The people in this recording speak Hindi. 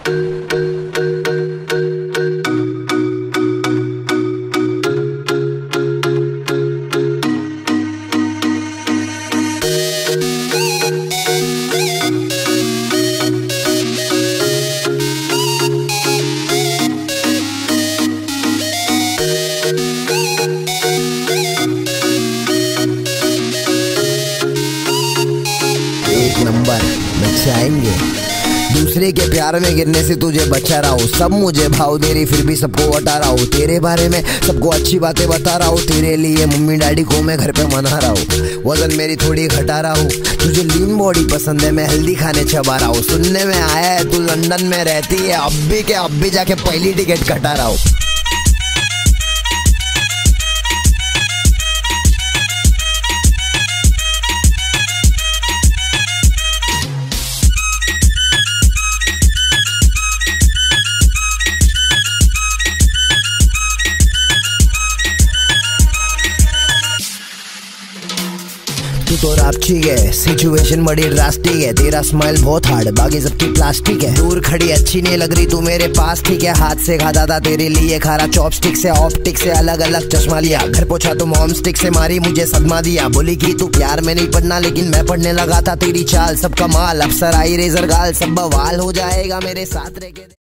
नंबर बचाएंगे। दूसरे के प्यार में गिरने से तुझे बचा रहा हूँ। सब मुझे भाव दे रही फिर भी सबको हटा रहा हूँ। तेरे बारे में सबको अच्छी बातें बता रहा हूँ। तेरे लिए मम्मी डैडी को मैं घर पे मना रहा हूँ। वजन मेरी थोड़ी घटा रहा हूँ। तुझे लीन बॉडी पसंद है, मैं हेल्दी खाने चबा रहा हूँ। सुनने में आया है तू लंदन में रहती है, अब भी जाके पहली टिकट कटा रहा हूँ। तू तो रापचिक है, सिचुएशन बड़ी ड्रास्टिक है। तेरा स्माइल बहुत हार्ड, बाकी सबकी प्लास्टिक है। दूर खड़ी अच्छी नहीं लग रही तू मेरे पास, ठीक है। हाथ से खाता था तेरे लिए खारा चॉपस्टिक से, ऑप्टिक से अलग अलग चश्मा लिया। घर पहुंचा तो मॉम स्टिक से मारी, मुझे सदमा दिया। बोली कि तू प्यार में नहीं पढ़ना, लेकिन मैं पढ़ने लगा था। तेरी चाल सब कमाल, अफसर आई रेजर गाल, सब बवाल हो जाएगा मेरे साथ रह के।